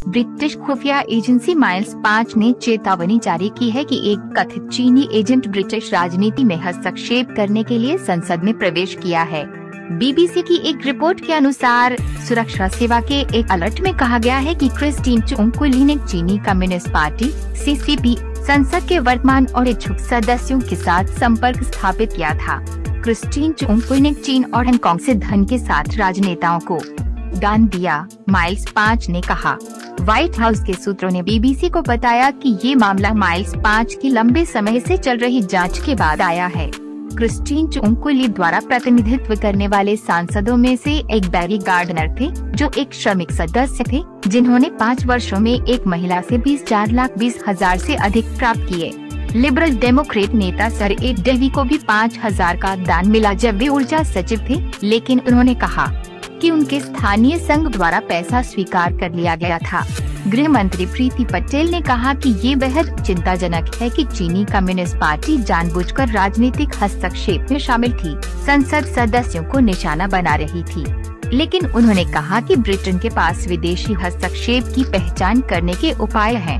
British खुफिया agency miles 5 ने चेतावनी जारी की है कि एक कथित चीनी एजेंट ब्रिटिश राजनीति में हस्तक्षेप करने के लिए संसद में प्रवेश किया है। बीबीसी की एक रिपोर्ट के अनुसार सुरक्षा सेवा के एक अलर्ट में कहा गया है कि क्रिस्टीन चुंगकुली ने चीनी कम्युनिस्ट पार्टी (CCP) संसद के वर्तमान और इच्छुक सदस्यों के साथ संपर्क स्थापित किया था। क्रिस्टीन चुंगकुली ने चीन और हांगकांग से धन के साथ राजनेताओं को दान दिया, माइल्स 5 ने कहा। व्हाइट हाउस के सूत्रों ने बीबीसी को बताया कि ये मामला माइल्स 5 की लंबे समय से चल रही जांच के बाद आया है। क्रिस्टीन चुंगकुली द्वारा प्रतिनिधित्व करने वाले सांसदों में से एक बैरी गार्डनर थे, जो एक श्रमिक सदस्य थे, जिन्होंने 5 वर्षों में एक महिला से 24,20,000 से अधिक प्राप्त किए। लिबरल डेमोक्रेट नेता सर एड डेवी को भी 5,000 का दान मिला जब वे ऊर्जा सचिव थे, लेकिन उन्होंने कहा कि उनके स्थानीय संघ द्वारा पैसा स्वीकार कर लिया गया था। गृह मंत्री प्रीति पटेल ने कहा कि ये बेहद चिंताजनक है कि चीनी कम्युनिस्ट पार्टी जानबूझकर राजनीतिक हस्तक्षेप में शामिल थी, संसद सदस्यों को निशाना बना रही थी। लेकिन उन्होंने कहा कि ब्रिटेन के पास विदेशी हस्तक्षेप की पहचान करने के उपाय हैं।